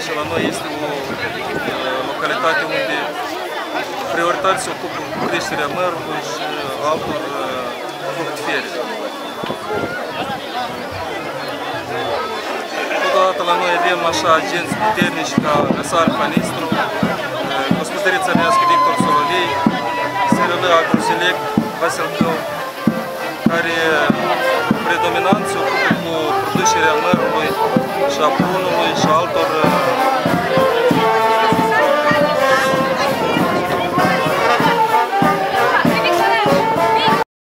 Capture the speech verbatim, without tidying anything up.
și la noi este o localitate unde prioritar se ocupă cu creșterea mărului și altor fructifere. Totodată la noi avem așa agenți puternici ca Găsar Fanistru, Gospodărița Nească Victor Sololei, S R L Agroselect Vasilcău, care predominant se ocupă cu producerea mărului